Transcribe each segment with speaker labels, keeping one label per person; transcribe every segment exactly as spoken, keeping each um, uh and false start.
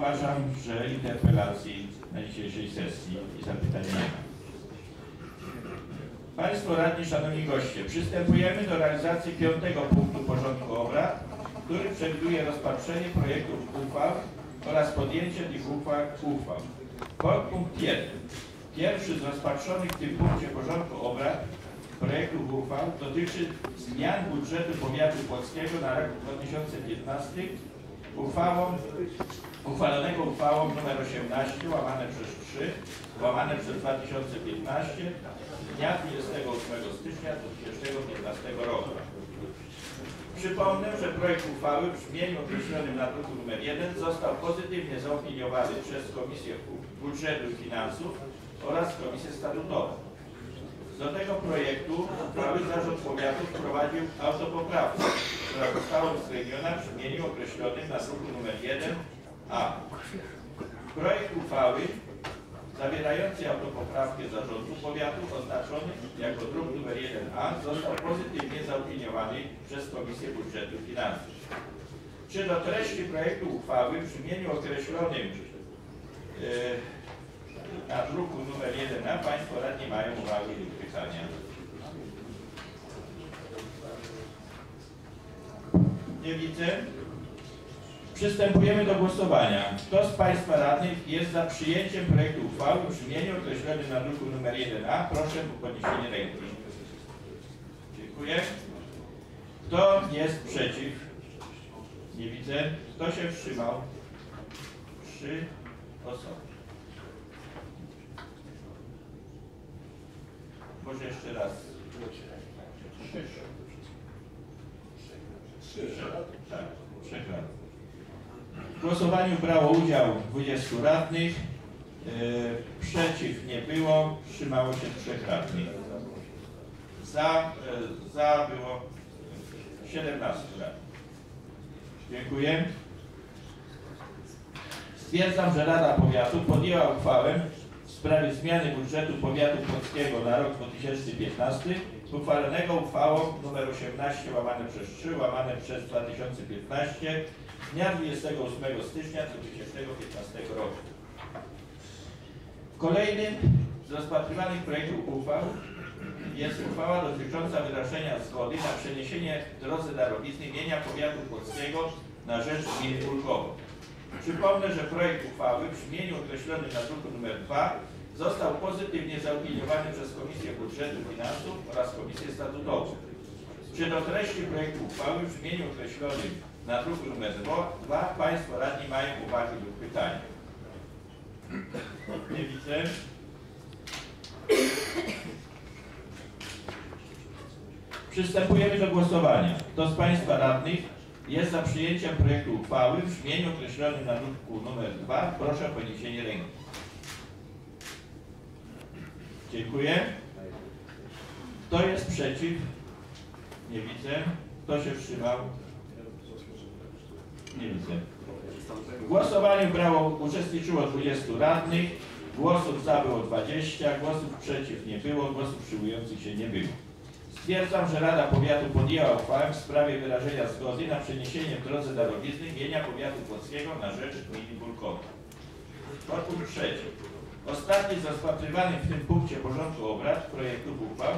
Speaker 1: uważam, że interpelacji na dzisiejszej sesji i zapytań nie ma. Państwo radni, szanowni goście, przystępujemy do realizacji piątego punktu porządku obrad, który przewiduje rozpatrzenie projektów uchwał oraz podjęcie tych uchwał. uchwał. Punkt jeden. Pierwszy z rozpatrzonych w tym punkcie porządku obrad projektów uchwał dotyczy zmian budżetu powiatu płockiego na rok dwa tysiące piętnasty uchwałą, uchwalonego uchwałą nr osiemnaście łamane przez trzy łamane przez dwa tysiące piętnaście dnia dwudziestego ósmego stycznia dwa tysiące piętnastego roku. Przypomnę, że projekt uchwały w brzmieniu określonym na druku nr jeden został pozytywnie zaopiniowany przez Komisję Budżetu i Finansów oraz Komisję Statutową. Do tego projektu uchwały Zarząd Powiatu wprowadził autopoprawkę, która została uwzględniona w brzmieniu określonym na druku nr jeden a. Projekt uchwały zawierający autopoprawkę Zarządu Powiatu oznaczony jako druk nr jeden a został pozytywnie zaopiniowany przez Komisję Budżetu i Finansów. Czy do treści projektu uchwały w brzmieniu określonym yy, na druku nr jeden a Państwo radni mają uwagi lub pytania? Nie widzę. Przystępujemy do głosowania. Kto z Państwa radnych jest za przyjęciem projektu uchwały w brzmieniu określonym na druku nr jeden a? Proszę o podniesienie ręki. Dziękuję. Kto jest przeciw? Nie widzę. Kto się wstrzymał? Trzy osoby. Może jeszcze raz. Trzy. Trzy. Tak, trzech radnych. W głosowaniu brało udział dwudziestu radnych. Yy, przeciw nie było. Wstrzymało się trzech radnych. Za, yy, za było siedemnastu radnych. Dziękuję. Stwierdzam, że Rada Powiatu podjęła uchwałę w sprawie zmiany budżetu powiatu płockiego na rok dwa tysiące piętnasty, uchwalonego uchwałą nr osiemnaście łamane przez trzy łamane przez dwa tysiące piętnaście dnia dwudziestego ósmego stycznia dwa tysiące piętnastego roku. Kolejnym z rozpatrywanych projektów uchwał jest uchwała dotycząca wyrażenia zgody na przeniesienie w drodze darowizny mienia powiatu płockiego na rzecz gminy Bulkowo. Przypomnę, że projekt uchwały w brzmieniu określonym na druku nr dwa został pozytywnie zaopiniowany przez Komisję Budżetu i Finansów oraz Komisję Statutową. Czy do treści projektu uchwały w brzmieniu określonym na druku nr dwa Państwo radni mają uwagi lub pytania? Nie widzę. Przystępujemy do głosowania. Kto z Państwa radnych jest za przyjęciem projektu uchwały w brzmieniu określonym na druku nr dwa? Proszę o podniesienie ręki. Dziękuję. Kto jest przeciw? Nie widzę. Kto się wstrzymał? Nie widzę. W głosowaniu brało, uczestniczyło dwudziestu radnych. Głosów za było dwadzieścia, głosów przeciw nie było, głosów wstrzymujących się nie było. Stwierdzam, że Rada Powiatu podjęła uchwałę w sprawie wyrażenia zgody na przeniesienie w drodze darowizny mienia powiatu płockiego na rzecz gminy Bulkowo. Punkt trzeci. Ostatni z rozpatrywanych w tym punkcie porządku obrad projektów uchwał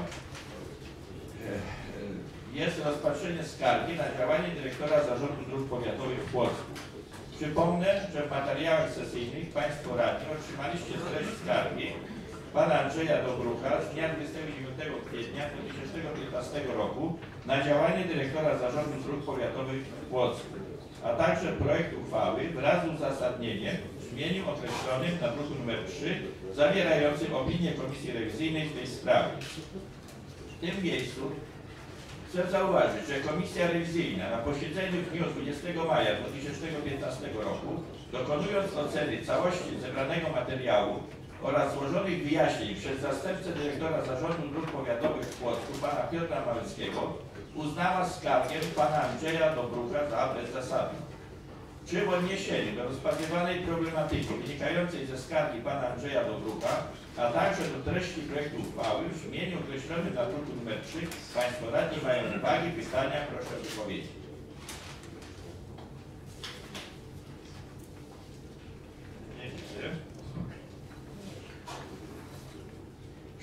Speaker 1: jest rozpatrzenie skargi na działanie dyrektora Zarządu Dróg Powiatowych w Płocku. Przypomnę, że w materiałach sesyjnych Państwo radni otrzymaliście treść skargi pana Andrzeja Dobrucha z dnia dwudziestego dziewiątego kwietnia dwa tysiące piętnastego roku na działanie dyrektora Zarządu Dróg Powiatowych w Płocku, a także projekt uchwały wraz z uzasadnieniem w brzmieniu określonym na druku nr trzy zawierającym opinię Komisji Rewizyjnej w tej sprawie. W tym miejscu chcę zauważyć, że Komisja Rewizyjna na posiedzeniu w dniu dwudziestego maja dwa tysiące piętnastego roku, dokonując oceny całości zebranego materiału oraz złożonych wyjaśnień przez zastępcę dyrektora Zarządu Dróg Powiatowych w Płocku, pana Piotra Małeckiego, uznała skargę pana Andrzeja Dobrucha za bezzasadną. Czy w odniesieniu do rozpatrywanej problematyki wynikającej ze skargi pana Andrzeja Dobrucha, a także do treści projektu uchwały w brzmieniu określonym na druku nr trzy Państwo radni mają uwagi, pytania, proszę o wypowiedzi.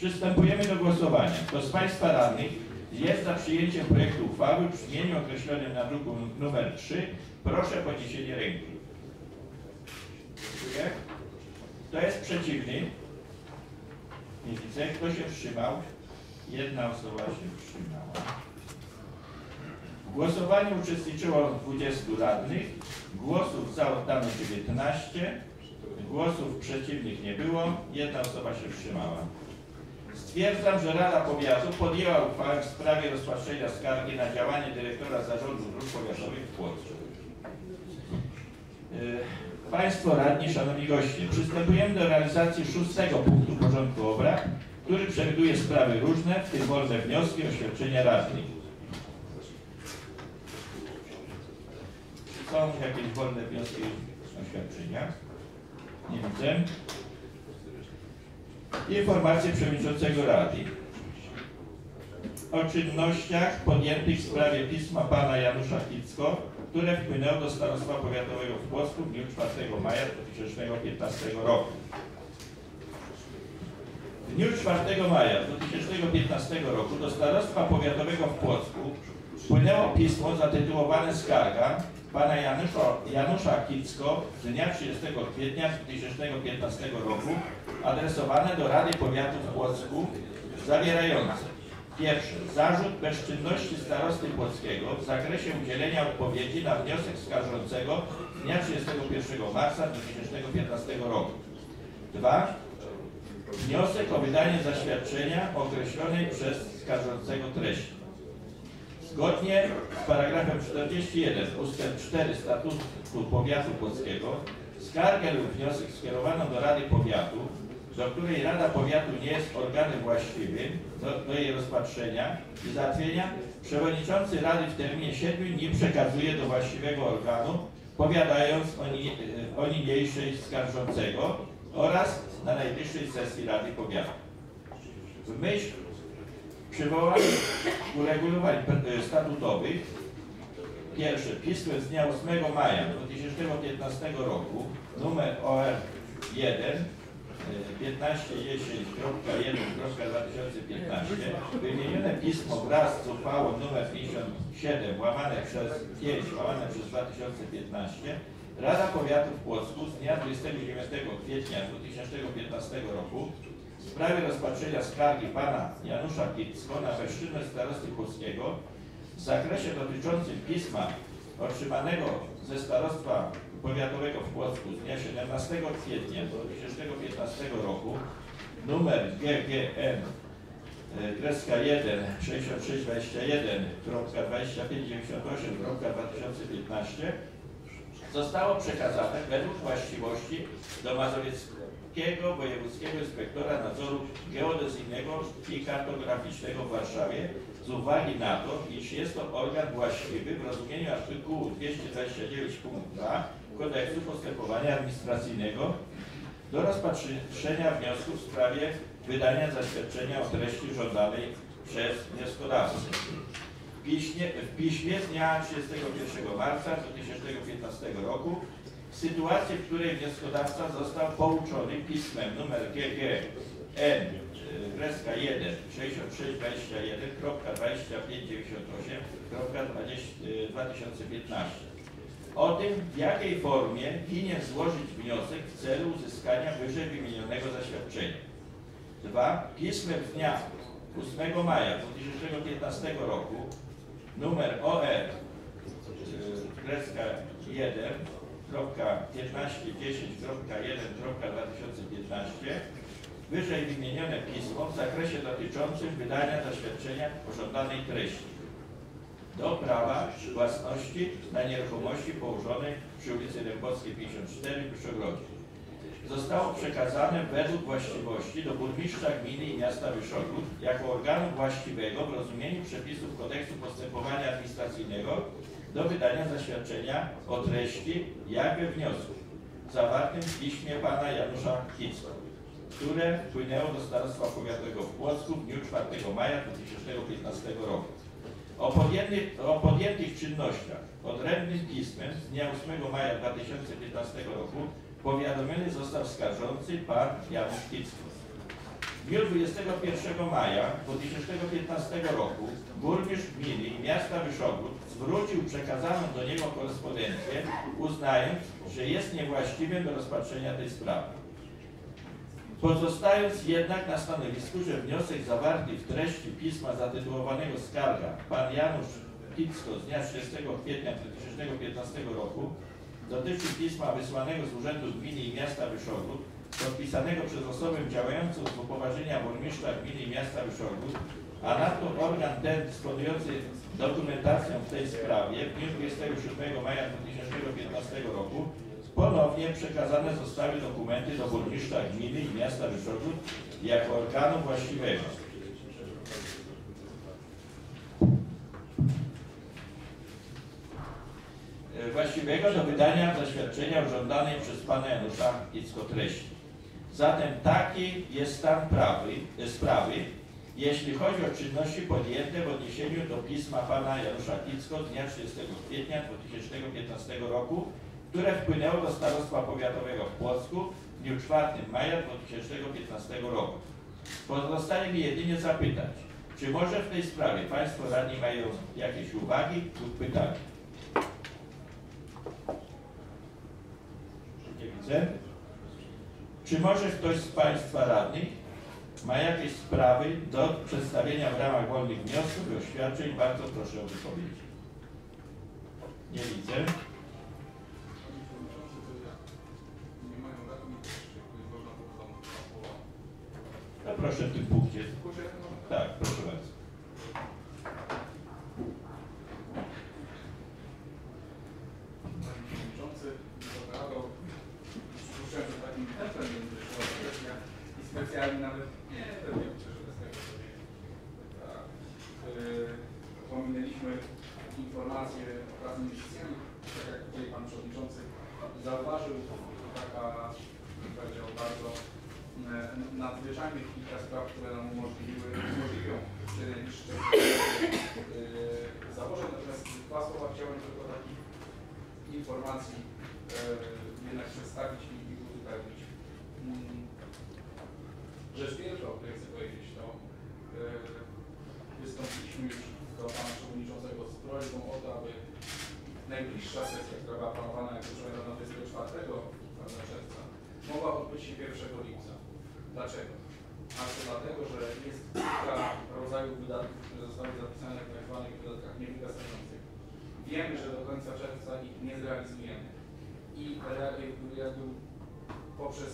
Speaker 1: Przystępujemy do głosowania. Kto z Państwa radnych jest za przyjęciem projektu uchwały w brzmieniu określonym na druku numer trzy, proszę o podniesienie ręki. Dziękuję. Kto jest przeciwny? Nie widzę. Kto się wstrzymał? Jedna osoba się wstrzymała. W głosowaniu uczestniczyło dwudziestu radnych. Głosów za oddano dziewiętnaście. Głosów przeciwnych nie było. Jedna osoba się wstrzymała. Stwierdzam, że Rada Powiatu podjęła uchwałę w sprawie rozpatrzenia skargi na działanie dyrektora Zarządu Dróg Powiatowych w Płocku. Państwo radni, szanowni goście, przystępujemy do realizacji szóstego punktu porządku obrad, który przewiduje sprawy różne, w tym wolne wnioski, oświadczenia radnych. Czy są jakieś wolne wnioski, oświadczenia? Nie widzę. Informacje przewodniczącego Rady o czynnościach podjętych w sprawie pisma pana Janusza Kicko, które wpłynęło do Starostwa Powiatowego w Płocku w dniu czwartego maja dwa tysiące piętnastego roku. W dniu czwartego maja dwa tysiące piętnastego roku do Starostwa Powiatowego w Płocku wpłynęło pismo zatytułowane Skarga pana Janusza, Janusza Kicko z dnia trzydziestego kwietnia dwa tysiące piętnastego roku adresowane do Rady Powiatu w Płocku, zawierające: pierwsze, zarzut bezczynności starosty płockiego w zakresie udzielenia odpowiedzi na wniosek skarżącego z dnia trzydziestego pierwszego marca dwa tysiące piętnastego roku. Dwa, wniosek o wydanie zaświadczenia określonej przez skarżącego treści. Zgodnie z paragrafem czterdziestym jeden ustęp cztery Statutu Powiatu Płockiego skargę lub wniosek skierowano do Rady Powiatu, do której Rada Powiatu nie jest organem właściwym do, do jej rozpatrzenia i załatwienia, przewodniczący Rady w terminie siedmiu dni przekazuje do właściwego organu, powiadając o, ni, o niniejszej skarżącego oraz na najbliższej sesji Rady Powiatu. W myśl przywołanych uregulowań statutowych, pierwsze, pismem z dnia ósmego maja dwa tysiące piętnastego roku numer O R jeden piętnaście dziesięć jeden dwa tysiące piętnaście wymienione pismo wraz z uchwałą numer pięćdziesiąt siedem łamane przez pięć łamane przez dwa tysiące piętnaście Rada Powiatu w Płocku z dnia dwudziestego dziewiątego kwietnia dwa tysiące piętnastego roku w sprawie rozpatrzenia skargi pana Janusza Kicko na bezczynność starosty płockiego w zakresie dotyczącym pisma otrzymanego ze Starostwa Powiatowego w Płocku z dnia siedemnastego kwietnia dwa tysiące piętnastego roku numer G G N jeden sześćdziesiąt sześć dwadzieścia jeden dwadzieścia pięć dziewięćdziesiąt osiem dwa tysiące piętnaście zostało przekazane według właściwości do Mazowieckiego Wojewódzkiego Inspektora Nadzoru Geodezyjnego i Kartograficznego w Warszawie z uwagi na to, iż jest to organ właściwy w rozumieniu artykułu dwieście dwadzieścia dziewięć punkt dwa Kodeksu Postępowania Administracyjnego do rozpatrzenia wniosku w sprawie wydania zaświadczenia o treści żądanej przez wnioskodawcę. W piśmie, w piśmie z dnia trzydziestego pierwszego marca dwa tysiące piętnastego roku w sytuacji, w której wnioskodawca został pouczony pismem numer G G N jeden sześćdziesiąt sześć dwadzieścia jeden dwadzieścia pięć dziewięćdziesiąt osiem dwa tysiące piętnaście o tym, w jakiej formie winien złożyć wniosek w celu uzyskania wyżej wymienionego zaświadczenia. Dwa. Pismem z dnia ósmego maja dwa tysiące piętnastego roku numer O R jeden piętnaście dziesięć jeden dwa tysiące piętnaście wyżej wymienione pismo w zakresie dotyczącym wydania zaświadczenia o żądanej treści do prawa własności na nieruchomości położonej przy ulicy Dębowskiej pięćdziesiąt cztery w Wyszogrodzie. Zostało przekazane według właściwości do burmistrza gminy i miasta Wyszogród jako organu właściwego w rozumieniu przepisów Kodeksu Postępowania Administracyjnego do wydania zaświadczenia o treści jak we wniosku zawartym w piśmie pana Janusza Kicko, które wpłynęło do Starostwa Powiatowego w Płocku w dniu czwartego maja dwa tysiące piętnastego roku. O podjętych, o podjętych czynnościach odrębnym pismem z dnia ósmego maja dwa tysiące piętnastego roku powiadomiony został skarżący pan Janusz Kicko. W dniu dwudziestego pierwszego maja dwa tysiące piętnastego roku burmistrz gminy i miasta Wyszogród zwrócił przekazaną do niego korespondencję, uznając, że jest niewłaściwym do rozpatrzenia tej sprawy. Pozostając jednak na stanowisku, że wniosek zawarty w treści pisma zatytułowanego Skarga pan Janusz Kicko z dnia trzydziestego kwietnia dwa tysiące piętnastego roku dotyczy pisma wysłanego z Urzędu Gminy i Miasta Wyszogród, podpisanego przez osobę działającą z upoważnienia burmistrza gminy i miasta Wyszogród, a na to organ ten dysponujący dokumentacją w tej sprawie w dniu dwudziestego siódmego maja dwa tysiące piętnastego roku ponownie przekazane zostały dokumenty do burmistrza gminy i miasta Wyszogród jako organu właściwego. Właściwego do wydania zaświadczenia o żądanej przez pana Janusza Kicko treści. Zatem taki jest stan prawy, sprawy, jeśli chodzi o czynności podjęte w odniesieniu do pisma pana Janusza Kicko z dnia trzydziestego kwietnia dwa tysiące piętnastego roku, które wpłynęło do Starostwa Powiatowego w Płocku w dniu czwartego maja dwa tysiące piętnastego roku. Pozostaje mi jedynie zapytać, czy może w tej sprawie państwo radni mają jakieś uwagi lub pytania? Nie widzę. Czy może ktoś z państwa radnych ma jakieś sprawy do przedstawienia w ramach wolnych wniosków i oświadczeń? Bardzo proszę o wypowiedź. Nie widzę. No proszę w tym punkcie. Tak, proszę bardzo.
Speaker 2: Panie Przewodniczący, zabrał przypuszczam, że takim tempem będzie szła kwestia i specjalnie nawet nie pewnie przecież bez tego sobie tak. Yy, pominęliśmy informacje o pracy inwestycyjnej, tak jak tutaj Pan Przewodniczący zauważył, taka powiedział bardzo nadzwyczajnych kilka spraw, które nam umożliwiły, umożliwią jeszcze yy, założę, natomiast dwa słowa chciałem tylko takich informacji yy, jednak przedstawić i, i uzupełnić. Yy, rzecz pierwsza, o której chcę powiedzieć, to yy, wystąpiliśmy już do Pana Przewodniczącego z prośbą o to, aby najbliższa sesja, która była planowana, jak proszę na dwudziestego czwartego czerwca, mogła odbyć się pierwszego lipca. Dlaczego? A to dlatego, że jest kilka rodzajów wydatków, które zostały zapisane w tak zwanych wydatkach niewygasających. Wiemy, że do końca czerwca ich nie zrealizujemy. I jakby poprzez,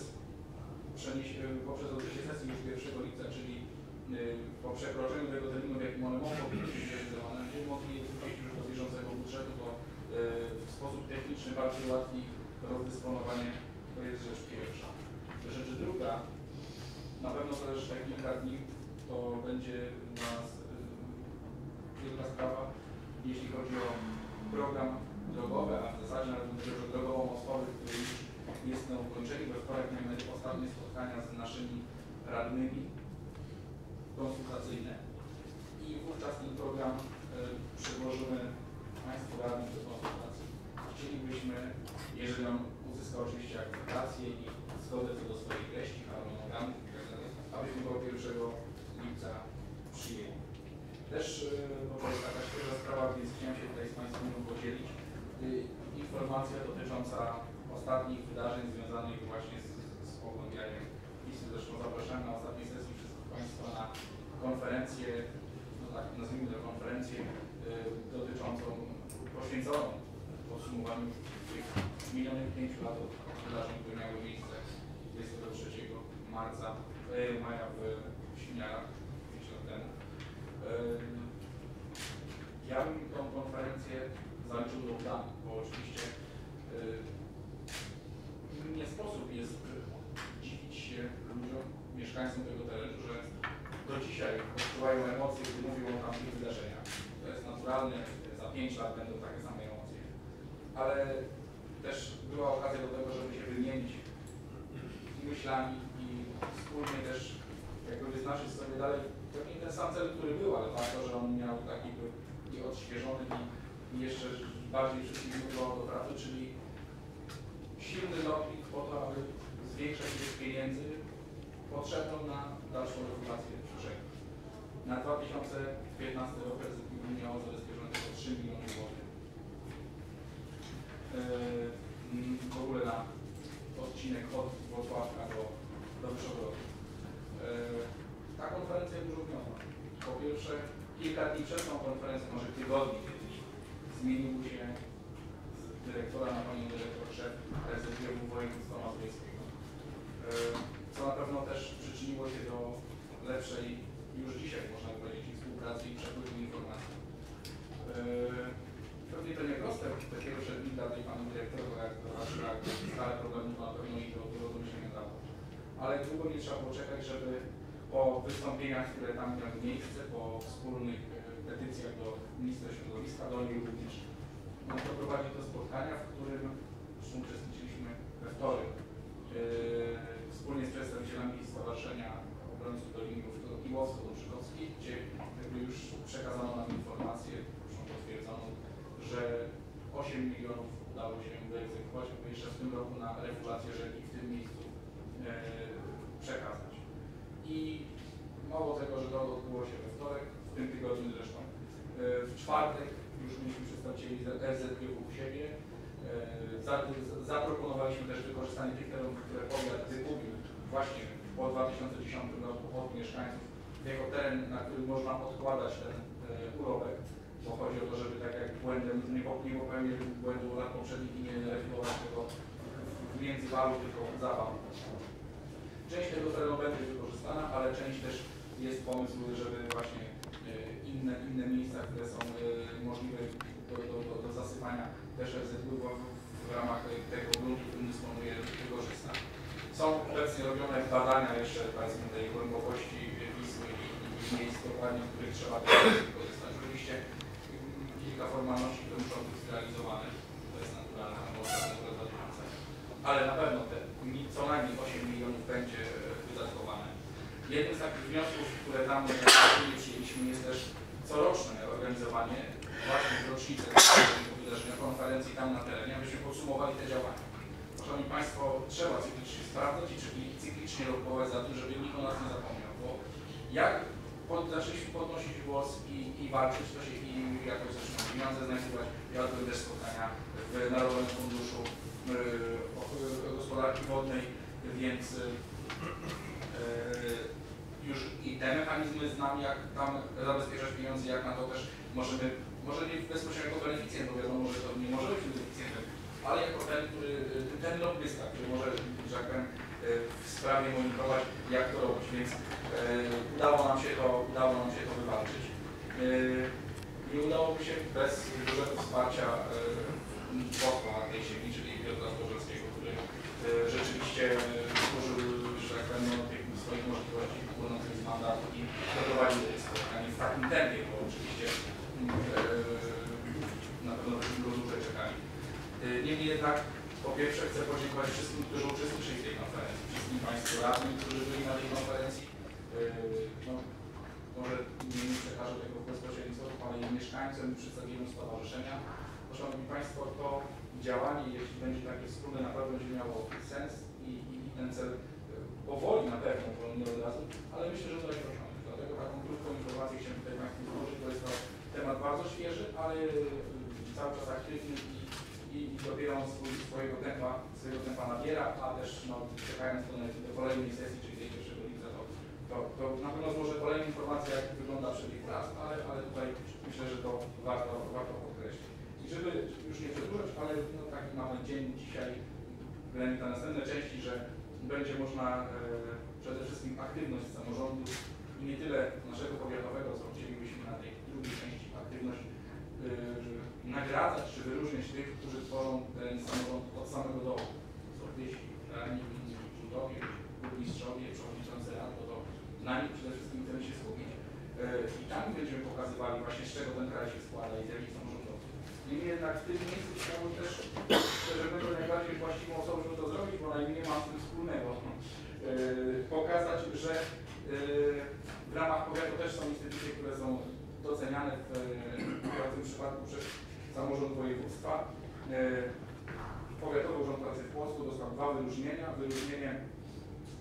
Speaker 2: poprzez odbycie sesji już pierwszego lipca, czyli po przekroczeniu tego terminu, w jakim one mogą być zrealizowane, będziemy mogli je wrócić już do bieżącego budżetu, bo w sposób techniczny bardziej łatwiej rozdysponowanie. To jest rzecz pierwsza. Rzecz druga, na pewno też za kilka dni to będzie dla nas wielka sprawa, jeśli chodzi o program drogowy, a w zasadzie nawet mówię, że drogowo-mostowy, który już jest na ukończeniu, bo wczoraj miałem ostatnie spotkania z naszymi radnymi konsultacyjne i wówczas ten program y, przedłożymy Państwu radnym do konsultacji. Chcielibyśmy, jeżeli on uzyska oczywiście akceptację i zgodę co do swojej treści, harmonogramu, abyśmy go pierwszego lipca przyjęli. Też, bo to jest taka świeża sprawa, więc chciałem się tutaj z Państwem podzielić. Informacja dotycząca ostatnich wydarzeń związanych właśnie z, z pogłębianiem PiS-u. Zresztą zapraszamy na ostatniej sesji wszystkich Państwa na konferencję, no tak nazwijmy to konferencję y, dotyczącą, poświęconą podsumowaniu tych minionych pięciu lat od wydarzeń, które miały miejsce dwudziestego trzeciego marca, y, maja w Świniarach pięć lat temu. Y, ja bym tą konferencję zaliczył do udanych, bo oczywiście y, nie sposób jest dziwić się ludziom, mieszkańcom tego terenu, że do dzisiaj odczuwają emocje, gdy mówią o tamtych wydarzeniach. To jest naturalne, za pięć lat będą takie same emocje. Ale też była okazja do tego, żeby się wymienić myślami i wspólnie też jakby wyznaczyć sobie dalej pewnie ten sam cel, który był, ale warto, że on miał taki był i odświeżony i, i jeszcze bardziej wszystkim było do pracy, czyli silny lobbying po to, aby zwiększać ilość pieniędzy potrzebną na dalszą regulację rzek. Na dwa tysiące piętnasty rok R Z G U miało zabezpieczone tylko trzy miliony złotych. Yy, w ogóle na odcinek od Włocławka do, do Wyszogrodów. Yy, ta konferencja dużo wniosła. Po pierwsze, kilka dni przed tą konferencją, może tygodni, zmienił się z dyrektora na panią dyrektor szef R Z G U województwa mazowieckiego, co na pewno też przyczyniło się do lepszej, już dzisiaj można powiedzieć, współpracy i przepływu informacji. Pewnie to nieproste, takiego przewidnika tej pani dyrektor, jak to skalę problemów na pewno i do dużo do myślenia dało. Ale długo nie trzeba było czekać, żeby po wystąpieniach, które tam miały miejsce, po wspólnych petycjach do ministra środowiska, do niej również, doprowadzić do spotkania, w którym uczestniczyliśmy we wtorek yy, wspólnie z przedstawicielami Stowarzyszenia Obrońców Dolinów Iłowsko-Dobrzychowski, gdzie jakby już przekazano nam informację, zresztą potwierdzono, że osiem milionów udało się wyegzekwować, bo jeszcze w tym roku na regulację rzeki w tym miejscu yy, przekazać. I mało tego, że to odbyło się we wtorek, w tym tygodniu zresztą. W czwartek już mieliśmy przedstawicieli R Z G U u siebie. Zaproponowaliśmy też wykorzystanie tych terenów, które powiat wykupił właśnie po dwa tysiące dziesiątym roku od mieszkańców, jako teren, na którym można odkładać ten urobek, bo chodzi o to, żeby tak jak błędem nie popełnić błędu lat poprzednich i nie realizować tego w międzywalu, tylko zawał. Część tego terenu będzie wykorzystana, ale część też jest pomysł, żeby właśnie inne, inne miejsca, które są możliwe do, do, do, do zasypania też R Z G U w ramach tego gruntu, którym dysponuje, wykorzysta. Są obecnie robione badania jeszcze powiedzmy tej głębokości Wisły i, i miejsc dokładnie, w których trzeba wykorzystać. Oczywiście kilka formalności, które muszą być zrealizowane, to jest naturalne, ale na pewno te co najmniej osiem milionów będzie wydatkowane. Jednym z takich wniosków, które tam przyjęliśmy, jest też coroczne organizowanie właśnie w rocznicę tego wydarzenia, konferencji tam na terenie, abyśmy podsumowali te działania. Szanowni Państwo, trzeba cyklicznie sprawdzać i cyklicznie rokować za tym, żeby nikt o nas nie zapomniał, bo jak pod, zaczęliśmy podnosić głos i, i walczyć, to się i jakoś zaczynało pieniądze znajdować. Ja odbyłem też spotkania w Narodowym Funduszu yy, Gospodarki Wodnej, więc yy, już i te mechanizmy znamy, jak tam zabezpieczać pieniądze, jak na to też możemy, może nie bezpośrednio jako beneficjent, bo wiadomo, że to nie może być beneficjentem, ale jako ten, który, ten lobbysta, który może, że tak powiem, w sprawie monitorować, jak to robić, więc yy, udało nam się to, udało nam się to wywalczyć. Yy, nie udałoby się bez dużego wsparcia yy, posła tej ziemi, czyli Piotra Zbożewskiego, który yy, rzeczywiście służył, że tak powiem, no, tych swoich możliwości wykonujących z mandatu i doprowadził do tych spotkań w takim tempie, bo oczywiście yy, na pewno go dłużej czekali. Yy, niemniej jednak po pierwsze chcę podziękować wszystkim, którzy uczestniczyli w tej konferencji, wszystkim Państwu radnym, którzy byli na tej konferencji. Yy, no, może nie przekażę tego w bezpośredni sposób, ale i mieszkańcom i przedstawicielom stowarzyszenia. Bo, Szanowni Państwo, to działanie, jeśli będzie takie wspólne, naprawdę będzie miało sens i, i, i ten cel powoli na pewno, bo nie od razu, ale myślę, że to jest osiągnięty. Dlatego taką krótką informację chciałem tutaj Państwu złożyć, bo jest to temat bardzo świeży, ale cały czas aktywny i, i, i dopiero on swój, swojego tempa, swojego tempa nabiera, a też no, czekając do, do kolejnej sesji, czyli tej pierwszego lipca, to, to, to na pewno złożę kolejne informacje, jak wygląda przebieg prac, ale, ale tutaj myślę, że to warto, warto podkreślić. I żeby już nie przedłużać, ale no, taki mamy dzień dzisiaj, na następne części, że będzie można e, przede wszystkim aktywność samorządu i nie tyle naszego powiatowego, co chcielibyśmy na tej drugiej części aktywność e, nagradzać czy wyróżnić tych, którzy tworzą ten samorząd od samego dołu. Sołtysi, radni, wójtowie, burmistrzowie, przewodniczący rad, bo to na nich przede wszystkim chcemy się skupić. E, I tam będziemy pokazywali właśnie, z czego ten kraj się składa i z jakich samorządów. Niemniej jednak w tym miejscu chciałbym też, że będę najbardziej właściwą osobą, żeby to zrobić, bo najmniej mam z tym wspólnego. Yy, pokazać, że yy, w ramach powiatu też są instytucje, które są doceniane w, w tym przypadku przez samorząd województwa. Yy, Powiatowy Urząd Pracy w Płocku dostał dwa wyróżnienia. Wyróżnienie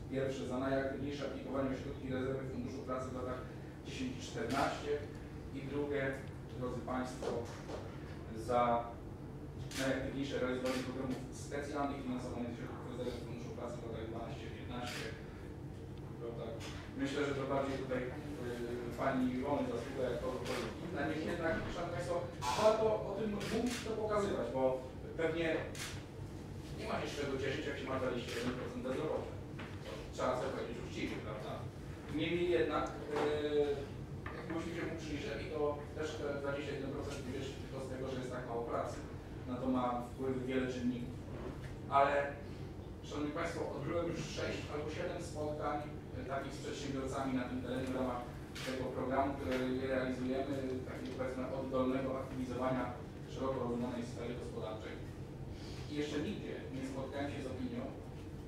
Speaker 2: Pierwsze, za najaktywniejsze aplikowanie o środki rezerwy Funduszu Pracy w latach dziesięć czternaście i drugie, drodzy Państwo, za najaktywniejsze realizowanie programów specjalnych finansowanych ze środków rezerwy Funduszu Pracy w latach dwanaście piętnaście. Myślę, że to bardziej tutaj yy, Pani Iwony zasługuje jako inna, niech jednak, Szanowni Państwo, warto o tym mówić, to pokazywać, bo pewnie nie ma się z czego cieszyć, jak się ma dwadzieścia jeden procent bezrobocia. Trzeba sobie powiedzieć uczciwie, prawda? Niemniej jednak, yy, jak myśmy się mu przyjrzeli, to też te dwadzieścia jeden procent bierze tylko z tego, że jest tak mało pracy. Na to ma wpływ wiele czynników. Ale, Szanowni Państwo, odbyłem już sześć albo siedem spotkań takich z przedsiębiorcami na tym terenie w ramach tego programu, który realizujemy, takiego powiedzmy oddolnego aktywizowania szeroko rozumianej sfery gospodarczej. I jeszcze nigdzie nie spotkałem się z opinią e,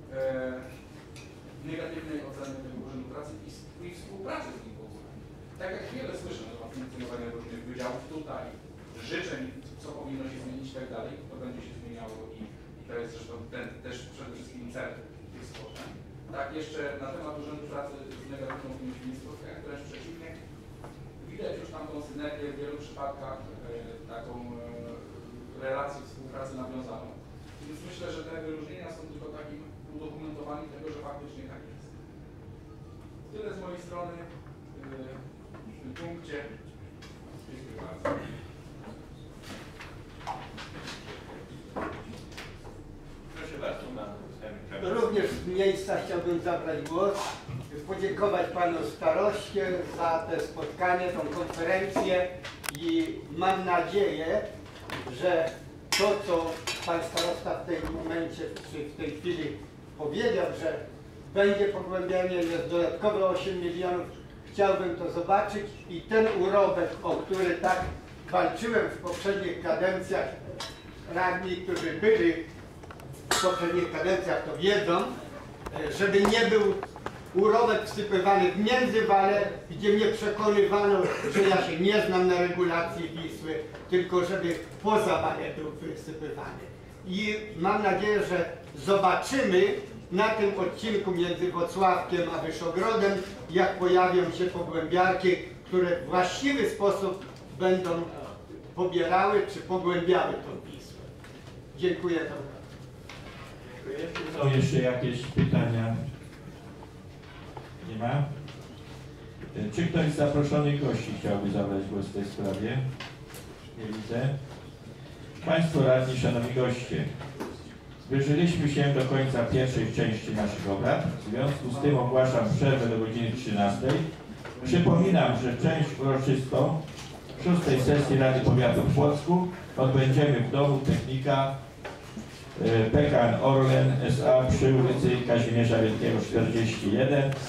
Speaker 2: negatywnej oceny tego Urzędu Pracy i, i współpracy z nim w ogóle. Tak jak wiele słyszę na temat funkcjonowania różnych wydziałów tutaj, życzeń, co powinno się zmienić i tak dalej, to będzie się zmieniało i, i to jest zresztą ten, też przede wszystkim cel tych spotkań. Tak, jeszcze na temat Urzędu Pracy z negatywną opinią się nie spotkałem, wręcz przeciwnie. Widać już tam tą synergię w wielu przypadkach, e, taką e, relację współpracy nawiązaną. Więc myślę, że te wyróżnienia są tylko takim udokumentowaniem tego, że faktycznie tak jest. Tyle z mojej strony e, w tym punkcie. Dziękuję bardzo.
Speaker 1: Proszę bardzo, Pan.
Speaker 3: Również z miejsca chciałbym zabrać głos, podziękować Panu Staroście za te spotkanie, tą konferencję i mam nadzieję, że to, co Pan Starosta w tym momencie, czy w tej chwili powiedział, że będzie pogłębianie, jest dodatkowe osiem milionów, chciałbym to zobaczyć i ten urobek, o który tak walczyłem w poprzednich kadencjach, radni, którzy byli w poprzednich kadencjach, to wiedzą, żeby nie był urobek wsypywany w międzywale, gdzie mnie przekonywano, że ja się nie znam na regulacji Wisły, tylko żeby poza wale był wysypywany. I mam nadzieję, że zobaczymy na tym odcinku między Włocławkiem a Wyszogrodem, jak pojawią się pogłębiarki, które w właściwy sposób będą pobierały czy pogłębiały tą Wisłę. Dziękuję bardzo.
Speaker 1: Są jeszcze jakieś pytania? Nie ma? Czy ktoś z zaproszonych gości chciałby zabrać głos w tej sprawie? Nie widzę. Państwo radni, szanowni goście, zbliżyliśmy się do końca pierwszej części naszych obrad. W związku z tym ogłaszam przerwę do godziny trzynastej. Przypominam, że część uroczystą szóstej sesji Rady Powiatu w Płocku odbędziemy w Domu Technika P K N Orlen S A przy ulicy Kazimierza Wielkiego czterdzieści jeden.